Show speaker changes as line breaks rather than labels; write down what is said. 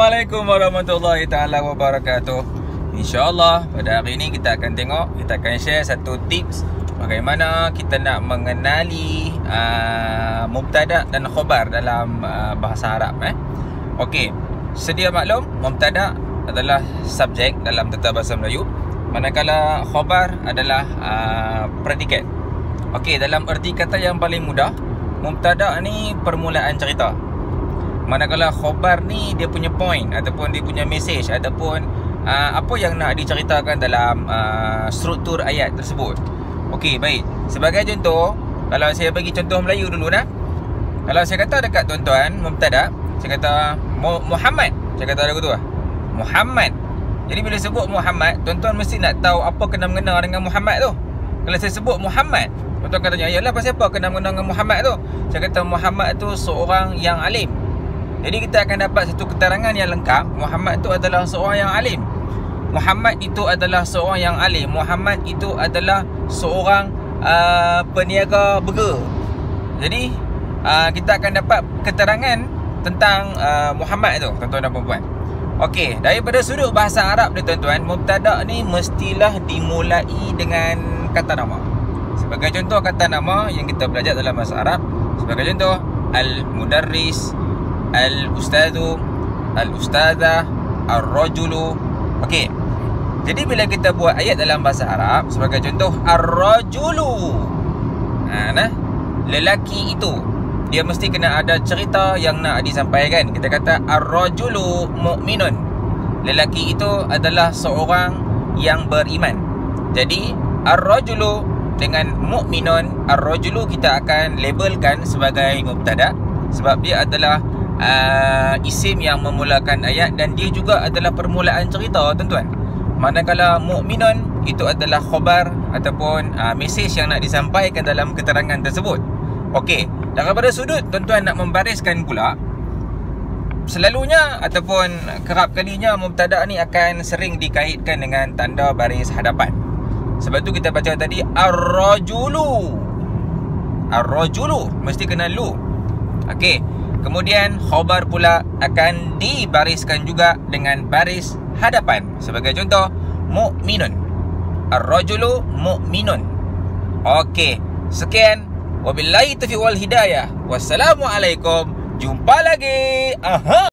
Assalamualaikum warahmatullahi taala wabarakatuh. InsyaAllah pada hari ini kita akan share satu tips bagaimana kita nak mengenali mubtada dan khabar dalam bahasa Arab. Okey, sedia maklum, mubtada adalah subjek dalam tata bahasa Melayu, manakala khabar adalah predikat. Okey, dalam erti kata yang paling mudah, mubtada ni permulaan cerita, manakala khabar ni dia punya point ataupun dia punya message ataupun apa yang nak diceritakan dalam struktur ayat tersebut. Okey, baik. Sebagai contoh, kalau saya bagi contoh Melayu dulu nah. Kalau saya kata dekat tuan-tuan mubtada, saya kata Muhammad. Saya kata lagu tu lah, Muhammad. Jadi bila sebut Muhammad, tuan-tuan mesti nak tahu apa kena-mengena dengan Muhammad tu. Kalau saya sebut Muhammad, tuan-tuan akan tanya, yalah pasal apa kena-mengena dengan Muhammad tu? Saya kata Muhammad tu seorang yang alim. Jadi kita akan dapat satu keterangan yang lengkap. Muhammad itu adalah seorang yang alim. Muhammad itu adalah seorang yang alim. Muhammad itu adalah seorang peniaga burger. Jadi kita akan dapat keterangan tentang Muhammad itu, tuan-tuan dan puan-puan. Okey, daripada sudut bahasa Arab ni tuan-tuan, mubtada ni mestilah dimulai dengan kata nama. Sebagai contoh kata nama yang kita belajar dalam bahasa Arab, sebagai contoh al-mudarris, al-ustadu, al-ustadzah, ar-rajulu. Okey. Jadi bila kita buat ayat dalam bahasa Arab, sebagai contoh ar-rajulu, lelaki itu, dia mesti kena ada cerita yang nak disampaikan. Kita kata ar-rajulu mu'minun, lelaki itu adalah seorang yang beriman. Jadi ar-rajulu dengan mu'minun, ar-rajulu kita akan labelkan sebagai mubtada sebab dia adalah isim yang memulakan ayat dan dia juga adalah permulaan cerita, tuan-tuan. Manakala mu'minun itu adalah khabar ataupun mesej yang nak disampaikan dalam keterangan tersebut. Okey, daripada sudut tuan-tuan nak membariskan pula, selalunya ataupun kerap kalinya mubtada ni akan sering dikaitkan dengan tanda baris hadapan. Sebab tu kita baca tadi ar-rajulu. Ar-rajulu mesti kena lu. Okey. Kemudian khabar pula akan dibariskan juga dengan baris hadapan. Sebagai contoh, mu'minun. Ar-rajulu mu'minun. Okey, sekian. Wabillahi taufiq wal hidayah. Wassalamualaikum. Jumpa lagi.